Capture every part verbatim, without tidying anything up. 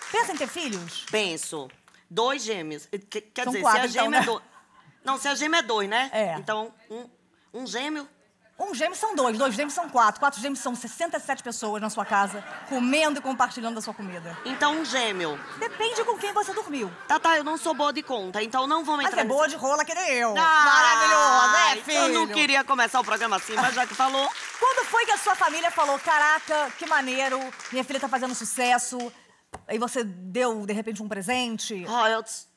Pensa em ter filhos? Penso. Dois gêmeos. Quer São dizer, quatro, se a então, gêmea né? é dois... Não, se a gêmea é dois, né? É. Então, um, um gêmeo... Um gêmeo são dois, dois gêmeos são quatro. Quatro gêmeos são sessenta e sete pessoas na sua casa, comendo e compartilhando da sua comida. Então, um gêmeo. Depende com quem você dormiu. Tá, tá, eu não sou boa de conta, então não vamos Mas entrar é boa de rola que nem eu. Ah, Maravilhoso, é, filho? Eu não queria começar o programa assim, mas já que falou... Quando foi que a sua família falou, caraca, que maneiro, minha filha tá fazendo sucesso, aí você deu, de repente, um presente? Royalties.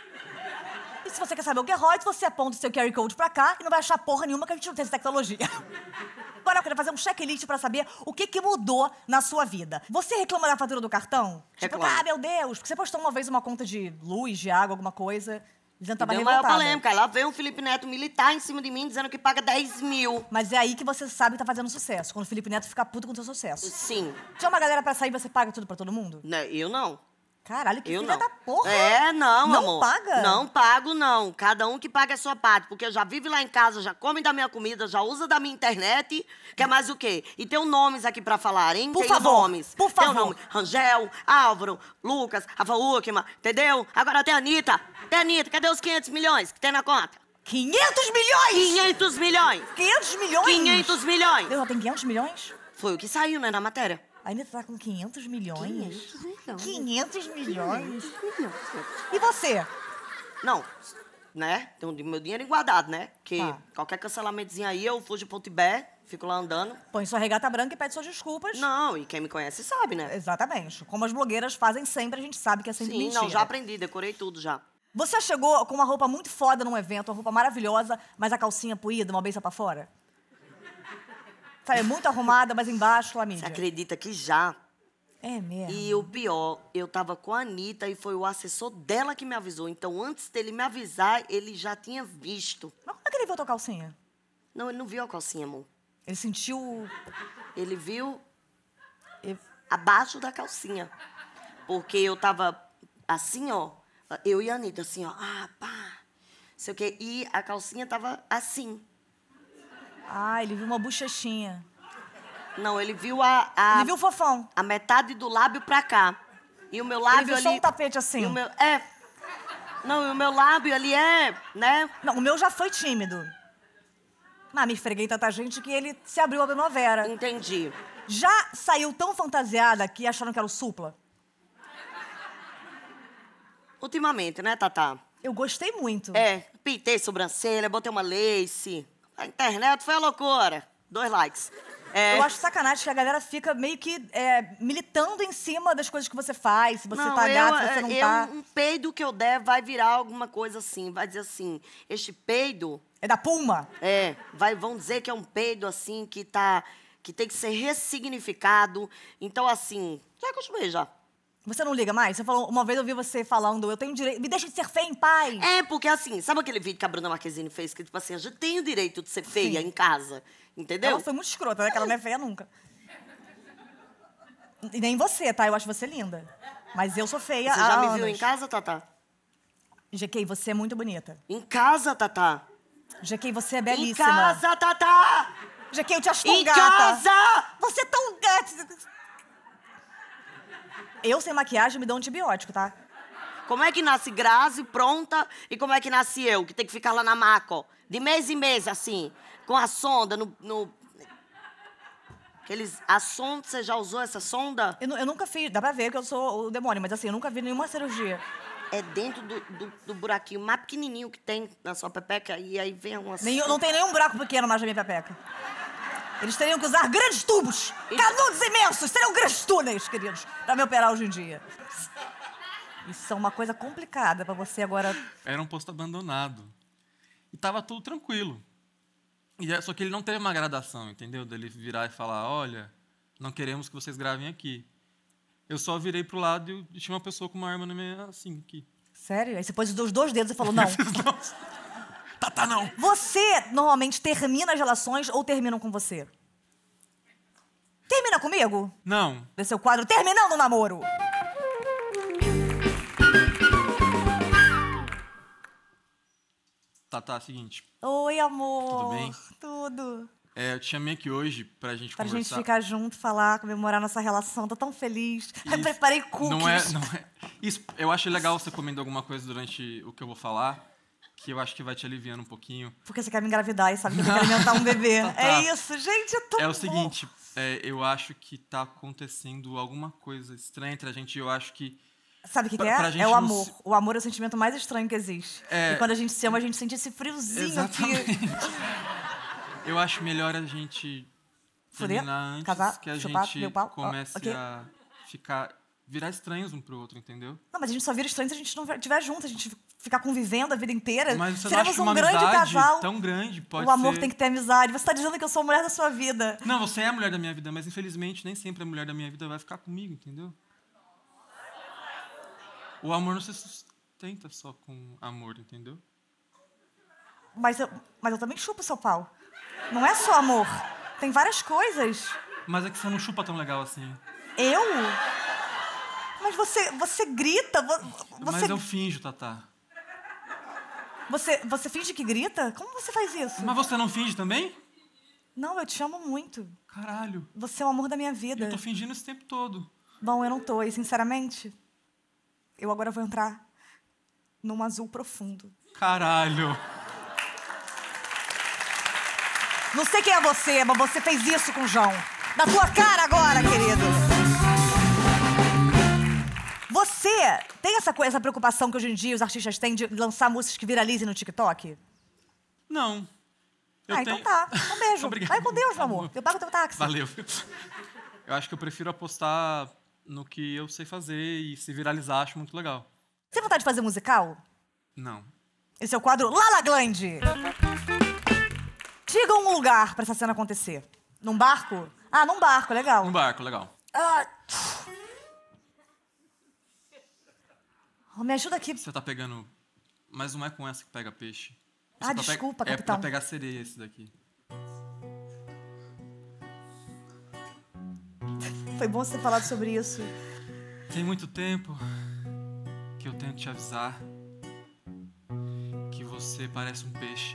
E se você quer saber o que é royalties, você aponta o seu Q R Code pra cá e não vai achar porra nenhuma que a gente não tem essa tecnologia. Agora eu quero fazer um checklist pra saber o que, que mudou na sua vida. Você reclama da fatura do cartão? Reclamo. Tipo, ah, meu Deus, porque você postou uma vez uma conta de luz, de água, alguma coisa, dizendo que tava Deu maior revoltada. polêmica. Aí lá veio um Felipe Neto militar em cima de mim, dizendo que paga dez mil. Mas é aí que você sabe que tá fazendo sucesso, quando o Felipe Neto fica puto com o seu sucesso. Sim. Tinha uma galera pra sair e você paga tudo pra todo mundo? Né, eu não. Caralho, que Eu filha não. da porra! É, não, Não amor. paga? Não pago, não. Cada um que paga a sua parte. Porque já vive lá em casa, já come da minha comida, já usa da minha internet. Quer mais o quê? E tem nomes aqui pra falar, hein? Por tem favor, nomes. por Tem o favor. nome Rangel, Álvaro, Lucas, Rafa Uckman, entendeu? Agora tem a Anitta. Tem a Anitta. Cadê os quinhentos milhões que tem na conta? quinhentos milhões! quinhentos milhões! quinhentos milhões? quinhentos milhões! Deus, ela tem quinhentos milhões? Foi o que saiu, né, na matéria. A Anitta tá com quinhentos milhões? quinhentos milhões. quinhentos milhões? milhões. E você? Não, né? Tem o meu dinheiro guardado, né? Que Tá. qualquer cancelamentozinho aí, eu fujo pro Tibete, fico lá andando. Põe sua regata branca e pede suas desculpas. Não, e quem me conhece sabe, né? Exatamente. Como as blogueiras fazem sempre, a gente sabe que é sempre Sim, mentira. não, já aprendi, decorei tudo já. Você chegou com uma roupa muito foda num evento, uma roupa maravilhosa, mas a calcinha puída, uma beça pra fora? Sabe, muito arrumada, mas embaixo, Você clamídia. acredita que já? É mesmo? E o pior, eu tava com a Anitta e foi o assessor dela que me avisou. Então, antes dele me avisar, ele já tinha visto. Mas como é que ele viu tua calcinha? Não, ele não viu a calcinha, amor. Ele sentiu... Ele viu ele- abaixo da calcinha. Porque eu tava assim, ó. Eu e a Anitta, assim, ó. Ah, pá. Sei o quê. E a calcinha tava assim. Ah, ele viu uma bochechinha. Não, ele viu a... a Ele viu o fofão. a metade do lábio pra cá. E o meu lábio Ele viu ali... só um tapete assim. E o meu... É. Não, e o meu lábio ali é, né? Não, o meu já foi tímido. Mas me esfreguei tanta gente que ele se abriu a primavera. Entendi. Já saiu tão fantasiada que acharam que era o Supla? Ultimamente, né, Tatá? Eu gostei muito. É, pintei sobrancelha, botei uma lace. A internet foi a loucura. Dois likes. É, Eu acho sacanagem que a galera fica meio que é, militando em cima das coisas que você faz. Se você não, tá eu, gato, se você não eu, tá. um peido que eu der vai virar alguma coisa assim. Vai dizer assim, este peido... É da Puma. É, vai, vão dizer que é um peido, assim, que tá... Que tem que ser ressignificado. Então, assim, já acostumei já. Você não liga mais? Você falou, uma vez eu vi você falando, eu tenho direito... Me deixa de ser feia em paz. É, porque assim, sabe aquele vídeo que a Bruna Marquezine fez? Que, tipo assim, a gente tem o direito de ser feia Sim. em casa, entendeu? Ela foi muito escrota, né? Que ela não é feia nunca. E nem você, tá? Eu acho você linda. Mas eu sou feia Você há já me anos. viu em casa, Tatá? G K, você é muito bonita. Em casa, Tatá. G K, você é Em belíssima. casa, Tatá! G K, eu te acho tão Em gata. casa! Você é tão gata. Eu, sem maquiagem, me dou um antibiótico, tá? Como é que nasce Grazi pronta e como é que nasce eu, que tem que ficar lá na maca, ó, de mês em mês, assim, com a sonda no... no... Aqueles... A sonda, você já usou essa sonda? Eu, nu- eu nunca fiz, dá pra ver que eu sou o demônio, mas assim, eu nunca vi nenhuma cirurgia. É dentro do, do, do buraquinho mais pequenininho que tem na sua pepeca e aí vem uma... Nem, não tem nenhum buraco pequeno mais na minha pepeca. Eles teriam que usar grandes tubos, canudos imensos, seriam grandes túneis, queridos, pra me operar hoje em dia. Isso é uma coisa complicada pra você agora. Era um posto abandonado. E tava tudo tranquilo. E, é- só que ele não teve uma gradação, entendeu? Dele virar e falar, olha, não queremos que vocês gravem aqui. Eu só virei pro lado e tinha uma pessoa com uma arma na minha, assim, aqui. Sério? Aí você pôs os dois dedos e falou, não. Tá, tá, não. Você normalmente termina as relações ou terminam com você? Termina comigo? Não. Desse seu quadro, terminando o namoro. Tá, tá, seguinte. Oi, amor. Tudo bem? Tudo. É, eu te chamei aqui hoje pra gente Pra conversar. gente ficar junto, falar, comemorar nossa relação. Tô tão feliz. Eu Isso. preparei cookies. Não é, não é. Isso, eu acho legal você comendo alguma coisa durante o que eu vou falar, que eu acho que vai te aliviando um pouquinho. Porque você quer me engravidar e sabe que eu tenho que alimentar um bebê. Tá, tá. É isso, gente, eu tô É o bom. seguinte, é, eu acho que tá acontecendo alguma coisa estranha entre a gente e eu acho que... Sabe o que, que Pra- pra é? gente É o não amor. se- O amor é o sentimento mais estranho que existe. É. E quando a gente se ama, a gente sente esse friozinho Exatamente. aqui. Eu acho melhor a gente Fuder, terminar antes casar, que a chupar, gente meu pau. Ó, comece ok. a ficar... virar estranhos um pro outro, entendeu? Não, mas a gente só vira estranho se a gente não estiver junto, a gente ficar convivendo a vida inteira. Mas você não Seremos acha um uma grande amizade casal. tão grande? Pode O amor ser... tem que ter amizade. Você tá dizendo que eu sou a mulher da sua vida. Não, você é a mulher da minha vida, mas infelizmente nem sempre a mulher da minha vida vai ficar comigo, entendeu? O amor não se sustenta só com amor, entendeu? Mas eu, mas eu também chupo seu pau. Não é só amor. Tem várias coisas. Mas é que você não chupa tão legal assim. Eu? Mas você, você grita, vo- você, Mas eu finjo, Tatá. você, você finge que grita? Como você faz isso? Mas você não finge também? Não, eu te amo muito. Caralho. Você é o amor da minha vida. Eu tô fingindo esse tempo todo. Bom, eu não tô. E, sinceramente, eu agora vou entrar num azul profundo. Caralho. Não sei quem é você, mas você fez isso com o João. Na tua cara agora, querido. Você tem essa coisa, essa preocupação que hoje em dia os artistas têm de lançar músicas que viralizem no TikTok? Não. Eu ah, tenho... então tá. Um beijo. Obrigado. Vai com Deus, meu amor. Eu pago teu táxi. Valeu. Eu acho que eu prefiro apostar no que eu sei fazer e se viralizar, acho muito legal. Você tem vontade de fazer musical? Não. Esse é o quadro Lala Glande. Diga um lugar pra essa cena acontecer. Num barco? Ah, num barco, legal. Um barco, legal. Ah. Oh, me ajuda aqui. Você tá pegando... Mas não é com essa que pega peixe. Ah, Você tá pe- desculpa, É capitão. pra pegar sereia esse daqui. Foi bom você ter falado sobre isso. Tem muito tempo que eu tento te avisar que você parece um peixe.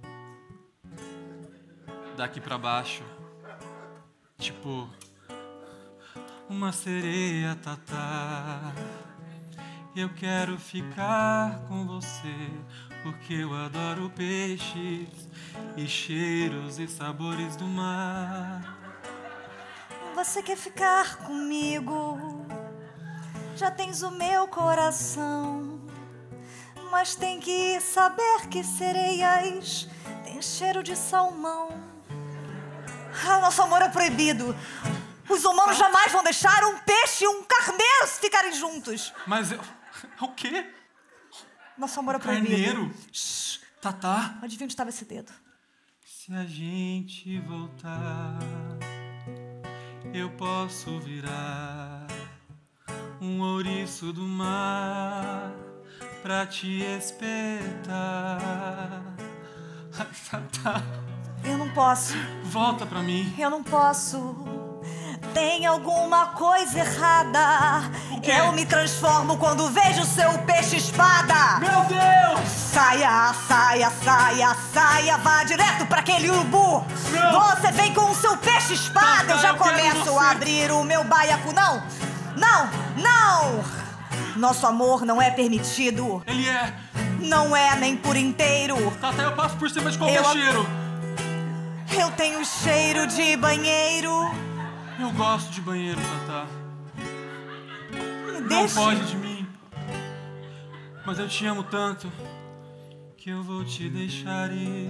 Daqui pra baixo. Tipo... uma sereia, Tatá. Eu quero ficar com você, porque eu adoro peixes e cheiros e sabores do mar. Você quer ficar comigo? Já tens o meu coração. Mas tem que saber que sereias têm cheiro de salmão. Ah, nosso amor é proibido. Os humanos jamais vão deixar um peixe e um carneiro ficarem juntos. Mas eu... O quê? Nosso amor é proibido. Carneiro? Shhh, Tatá. Adivinha onde estava esse dedo? Se a gente voltar, eu posso virar um ouriço do mar pra te espetar. Ai, Tatá, Eu não posso. volta pra mim. Eu não posso. Tem alguma coisa errada. quê? Eu me transformo quando vejo seu peixe espada. Meu Deus! Saia, saia, saia, saia, vá direto pra aquele urubu. Não. Você vem com o seu peixe espada. Tá, Eu já eu quero começo você. a abrir o meu baiacu. Não, não, não. Nosso amor não é permitido. Ele é... Não é nem por inteiro. Tatá, eu passo por cima de qualquer Eu- cheiro. Eu tenho cheiro de banheiro. Eu gosto de banheiro, Tatá. Me Não deixa. foge de mim. Mas eu te amo tanto que eu vou te deixar ir.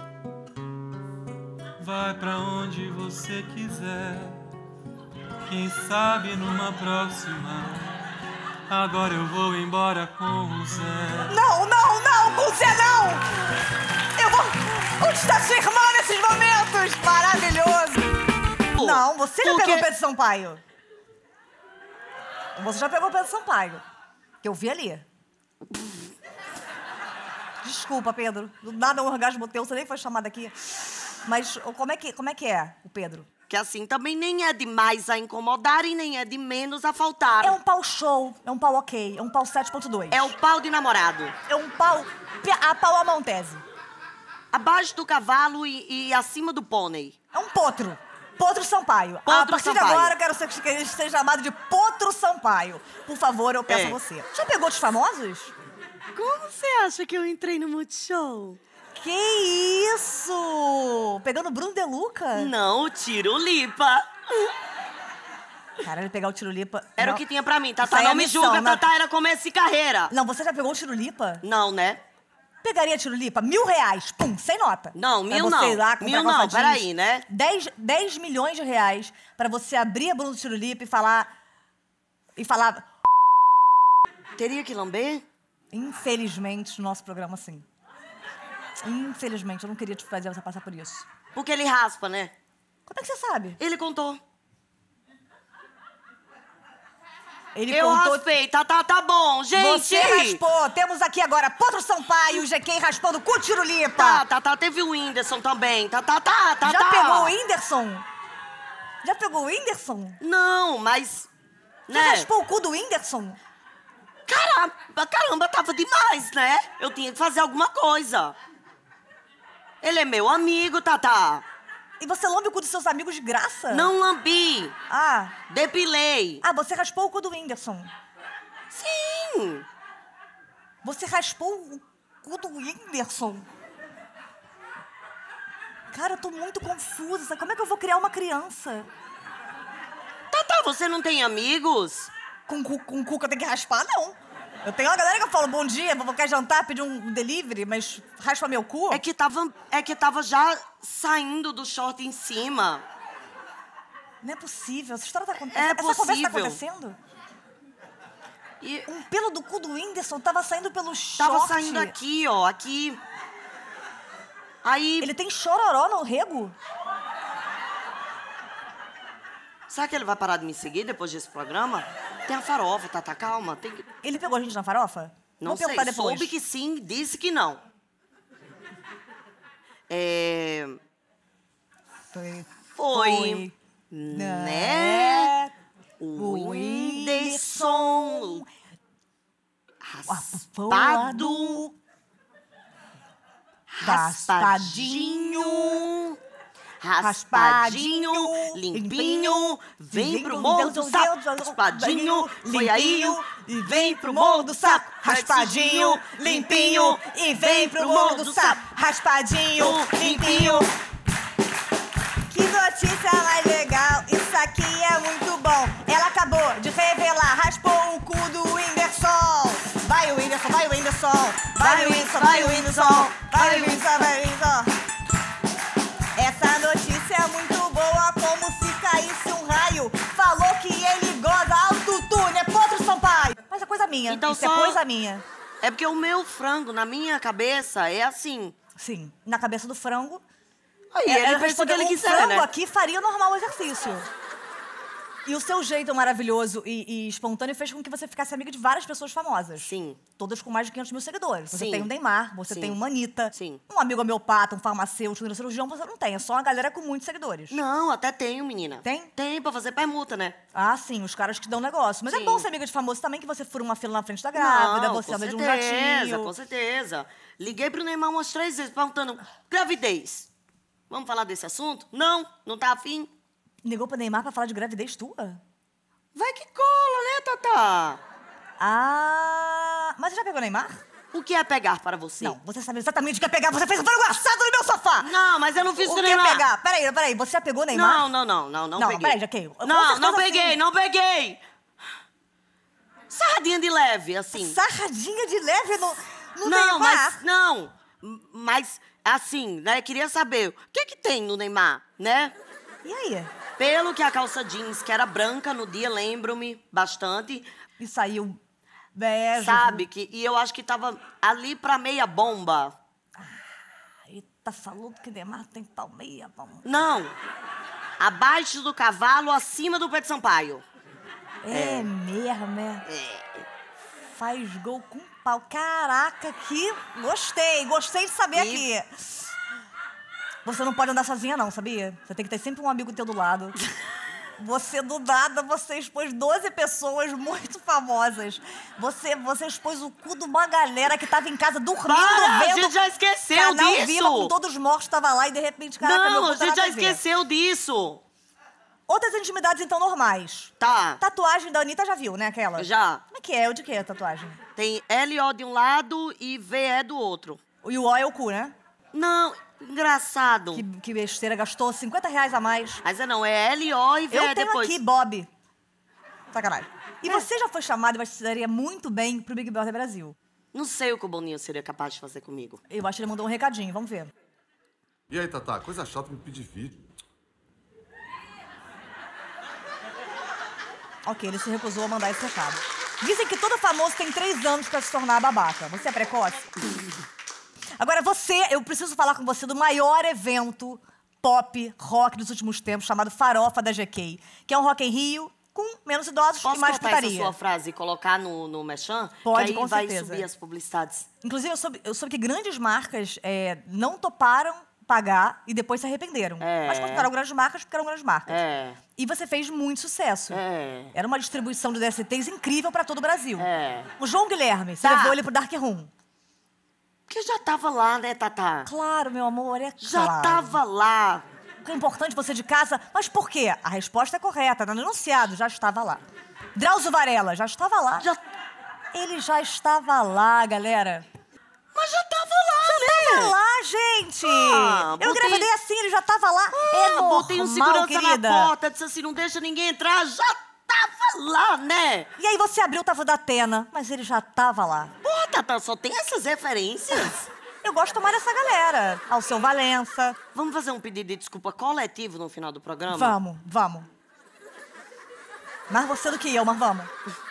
Vai pra onde você quiser. Quem sabe numa próxima. Agora eu vou embora com o Zé. Não, não, não, com você não! Eu vou... Onde está sua irmã nesses momentos? Maravilhoso! Não, você já Porque- pegou o Pedro Sampaio. Você já pegou o Pedro Sampaio. Que eu vi ali. Desculpa, Pedro. Nada é um orgasmo teu, você nem foi chamado aqui. Mas como é que, como é, que é o Pedro? Que assim, também nem é de mais a incomodar e nem é de menos a faltar. É um pau show, é um pau ok, é um pau sete ponto dois. É o pau de namorado. É um pau... A pau à Montese. Abaixo do cavalo e, e acima do pônei. É um potro. Potro Sampaio. Potro a partir Sampaio. de agora, eu quero ser, que ele seja chamado de Potro Sampaio. Por favor, eu peço É. a você. Já pegou dos famosos? Como você acha que eu entrei no Multishow? Que isso? Pegando Bruno De Luca? Não, o Tirulipa. Caralho, pegar o Tirulipa... Era não. o que tinha pra mim. Isso Tatá, aí é não me missão, julga. né? Tatá era começo de carreira. Não, você já pegou o Tirulipa? Não, né? Pegaria Tirulipa? Mil reais. Pum, sem nota. Não, Pra mil você não. ir lá comprar Mil não, calça jeans. peraí, né? Dez, dez milhões de reais pra você abrir a bunda do Tirulipa e falar... E falar... Teria que lamber? Infelizmente, no nosso programa, sim. Infelizmente, eu não queria te fazer você passar por isso. Porque ele raspa, né? Como é que você sabe? Ele contou. Ele Eu contou... raspei. Tá, tá, tá bom, gente. Você raspou. Temos aqui agora Potro Sampaio e o G K raspando com o Tirulipa. Tá, tá, tá. Teve o Whindersson também. Tá, tá, tá, tá, Já tá. pegou o Whindersson? Já pegou o Whindersson? Não, mas... Você Né? raspou o cu do Whindersson? Caramba, caramba, tava demais, né? Eu tinha que fazer alguma coisa. Ele é meu amigo, Tatá. E você lambe o cu dos seus amigos de graça? Não lambi. Ah. Depilei. Ah, você raspou o cu do Whindersson. Sim. Você raspou o cu do Whindersson. Cara, eu tô muito confusa. Como é que eu vou criar uma criança? Tatá, você não tem amigos? Com cu, com cu que eu tenho que raspar? Não. Eu tenho uma galera que eu falo, bom dia, vou quer jantar, pedir um delivery, mas raspa meu cu? É que tava, é que tava já saindo do short em cima. Não é possível. Essa história tá acontecendo. É Essa conversa tá possível. acontecendo? E Um pelo do cu do Whindersson tava saindo pelo short. tava saindo aqui, ó, aqui. Aí, Ele tem chororó no rego? será que ele vai parar de me seguir depois desse programa? Tem a farofa, Tatá, calma. Tem que... Ele pegou a gente na farofa? Não Vou sei, perguntar depois. soube que sim, disse que não. É... Foi. Foi, né? O Whindersson raspado, raspadinho, raspadinho, limpinho, vem pro morro do sapo, raspadinho, foi aí, e vem pro morro do sapo, raspadinho, limpinho, e vem pro morro do sapo, raspadinho, limpinho. Que notícia mais legal, isso aqui é muito bom. Ela acabou de revelar, raspou o cu do Whindersson. Vai o Whindersson, vai o Whindersson, vai o Whindersson, vai o Whindersson, vai o Whindersson, vai o Whindersson. Essa notícia é muito boa, como se caísse um raio. Falou que ele goza autotune, é Potro Sampaio. Mas é coisa minha, Então isso só- é coisa minha. É porque o meu frango, na minha cabeça, é assim. Sim, na cabeça do frango. Aí É, ele é, fez o que ele o quiser, frango né? aqui faria normal o exercício. E o seu jeito maravilhoso e, e espontâneo fez com que você ficasse amiga de várias pessoas famosas. Sim. Todas com mais de quinhentos mil seguidores. Você Sim. tem o Neymar, você Sim. tem uma Anitta, Sim. um amigo homeopata, um farmacêutico, um cirurgião, você não tem. É só uma galera com muitos seguidores. Não, até tenho, menina. Tem? Tem, pra fazer permuta, né? Ah, sim, os caras que dão negócio. Mas é Sim. bom ser amiga de famoso também, que você fura uma fila na frente da grávida, Não, você com anda de um certeza, jatinho. com certeza. Liguei pro Neymar umas três vezes, perguntando, gravidez. Vamos falar desse assunto? Não, não tá afim. Ligou pro Neymar pra falar de gravidez tua? Vai que cola, né, Tatá? Ah, mas você já pegou o Neymar? O que é pegar para você? Não, você sabe exatamente o que é pegar. Você fez um frango assado no meu sofá! Não, mas eu não fiz O com o que é Neymar. pegar? Peraí, peraí, você já pegou o Neymar? Não, não, não, não, não, Não, peguei. peraí, Jaqueline, com Não, certeza não peguei, sim. não peguei. Sarradinha de leve, assim. Sarradinha de leve no, no Não, Neymar? mas, não, mas, assim, né, queria saber, o que que tem no Neymar, né? E aí? Pelo que a calça jeans, que era branca no dia, lembro-me bastante, E saiu bege. sabe? Que, e eu acho que tava ali pra meia bomba. Eita, falou que Neymar tem pau meia bomba. Não, abaixo do cavalo, acima do Pedro Sampaio. É, mesmo, é. É. Faz gol com pau. Caraca, que gostei, gostei de saber E- aqui. Você não pode andar sozinha não, sabia? Você tem que ter sempre um amigo teu do lado. Você, do nada, você expôs doze pessoas muito famosas. Você, você expôs o cu de uma galera que tava em casa dormindo, Para, vendo... a gente já esqueceu Canal disso. Viva, com todos os mortos, tava lá e, de repente, caraca, meu Não, cu a tá gente na já T V. esqueceu disso. Outras intimidades, então, normais. Tá, Tatuagem da Anitta já viu, né, aquela? já. Como é que é? O de que é a tatuagem? Tem L O de um lado e V E do outro. E o O é o cu, né? Não, engraçado. Que, que besteira, gastou cinquenta reais a mais. Mas é não, é L O e V E Eu tenho depois. aqui, Bob. Sacanagem. E você já foi chamado e você daria muito bem pro Big Brother Brasil. Não sei o que o Boninho seria capaz de fazer comigo. Eu acho que ele mandou um recadinho, vamos ver. E aí, Tatá, coisa chata me pedir vídeo. Ok, ele se recusou a mandar esse recado. Dizem que todo famoso tem três anos pra se tornar babaca. Você é precoce? Agora, você, eu preciso falar com você do maior evento pop rock dos últimos tempos, chamado Farofa da G K, que é um Rock em Rio com menos idosos Posso e mais cortar essa putaria. sua frase e colocar no, no Mechan? Pode, que aí com vai certeza. subir as publicidades. Inclusive, eu soube, eu soube que grandes marcas é, não toparam pagar e depois se arrependeram. É. Mas contrataram grandes marcas porque eram grandes marcas. É. E você fez muito sucesso. É. Era uma distribuição de D S Ts incrível pra todo o Brasil. É. O João Guilherme, você Tá. levou ele pro Dark Room. Porque já tava lá, né, Tatá? Claro, meu amor, é Já claro. tava lá. É importante você de casa, mas por quê? A resposta é correta, no enunciado, já estava lá. Drauzio Varela, já estava lá. Já... Ele já estava lá, galera. Mas já tava lá, né? Tava lá, gente! Ah, eu botei- engravidei assim, ele já tava lá. é Ah, normal, botei um segurança querida. na porta, disse assim, não deixa ninguém entrar. Já tava lá, né? E aí você abriu o Tava da Atena, mas ele já tava lá. Pô, Tatá, só tem essas referências. Eu gosto mais dessa galera. Alceu Valença. Vamos fazer um pedido de desculpa coletivo no final do programa? Vamos, vamos. Mais você do que eu, mas vamos.